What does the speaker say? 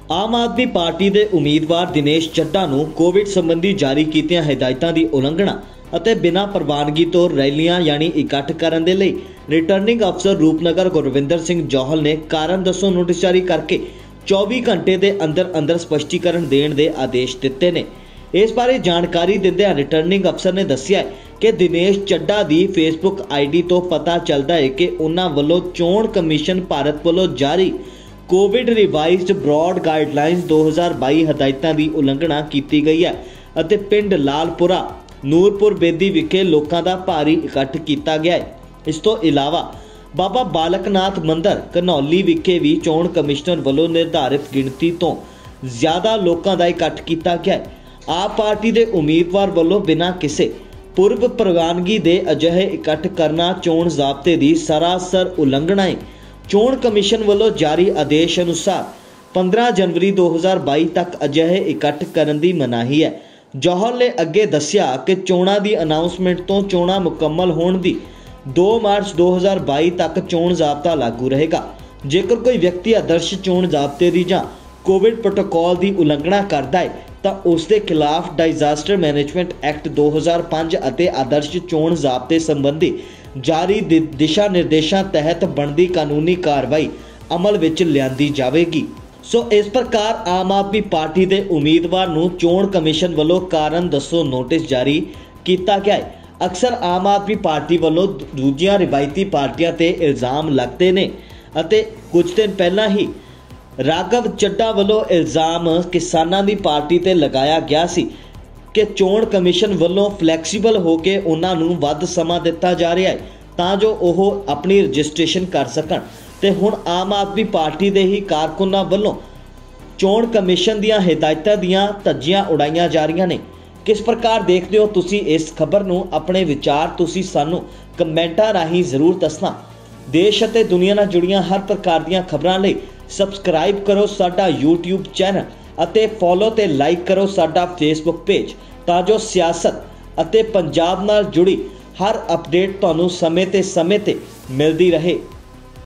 आम आदमी पार्टी के उम्मीदवार दिनेश ਚੱਢਾ ਨੂੰ कोविड संबंधी जारी कीतियां हिदायतां की उलंघना ਅਤੇ बिना प्रवानगी तो रैलियां यानी इकट्ठ करने के लिए रिटर्निंग अफसर रूपनगर गुरविंदर सिंह जौहल ने कारण दसो नोटिस जारी करके 24 घंटे के अंदर अंदर स्पष्टीकरण देने के आदेश दिते ने। इस बारे जानकारी दिंदियां रिटर्निंग अफसर ने दस्सिया कि दिनेश ਚੱਢਾ की फेसबुक आईडी तो पता चलता है कि उन्हां वल्लों चोण कमीशन भारत वल्लों जारी कोविड रिवाइज्ड ब्रॉड गाइडलाइनस 2022 हदायतां की उलंघना की गई है और पिंड लालपुरा नूरपुर बेदी विखे लोगों का भारी इकट्ठ किया गया है। इस तो इलावा बाबा बालक नाथ मंदिर घनौली विखे भी चोण कमिश्नर वालों निर्धारित गिणती तो ज़्यादा लोगों का इकट्ठ किया गया है। आप पार्टी के उम्मीदवार वालों बिना किसी पूर्व प्रवानगी दे अजिहे इकट्ठ करना चोण ज़ाब्ते की सरासर उलंघना है। चोण कमीशन वालों जारी आदेश अनुसार 15 जनवरी 2022 तक अजिहे इकट्ठ करने की मनाही है। जौहल ने अगे दस्सिया कि चोणां की अनाउंसमेंट तो चोणां मुकम्मल होने की 2 मार्च 2022 तक चोण ज़ाब्ता लागू रहेगा। जेकर कोई व्यक्ति आदर्श चोण ज़ाब्ते की जां कोविड प्रोटोकॉल की उलंघना करता है तो उसके खिलाफ डिजास्टर मैनेजमेंट एक्ट 2005 और आदर्श चोण ज़ाब्ते संबंधी जारी दिशा निर्देशों तहत बनती कानूनी कार्रवाई अमल विच लियांदी जाएगी। सो इस प्रकार आम आदमी पार्टी के उम्मीदवार नूं चोण कमीशन वालों कारण दसो नोटिस जारी किया गया है। अक्सर आम आदमी पार्टी वालों दूजियां रिवायती पार्टियां ते इल्जाम लगते ने अते कुछ दिन पहला ही राघव ਚੱਢਾ वालों इल्जाम किसानां दी पार्टी ते लगाया गया सी कि चोण कमीशन वालों फ्लैक्सीबल होकर उन्होंने वध समा दिता जा रहा है तां जो वो अपनी रजिस्ट्रेशन कर सकन ते हुण आम आदमी पार्टी के ही कारकुनां वालों चोण कमीशन दीयां हिदायतां दीयां धज्जियां उड़ाईयां जा रही ने। किस प्रकार देखते हो तुसी इस खबर नूं? अपने विचार तुसी सानू कमेंटां राहीं जरूर दसना। देश अते दुनिया नाल जुड़ियां हर प्रकार दीयां खबरां लई सबसक्राइब करो साडा यूट्यूब चैनल अते फॉलो ते लाइक करो साडा फेसबुक पेज तां जो सियासत अते पंजाब नाल जुड़ी हर अपडेट तुहानूं समय ते मिलदी रहे।